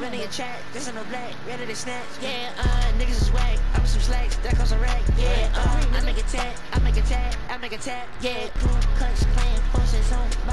been in your chat, this ain't no black, ready to snatch. Yeah, niggas is whack, I'm some slacks, that comes a rack. Yeah, I make a tap, I make a tap, I make a tap. Yeah, Ku Klux Klan forces on.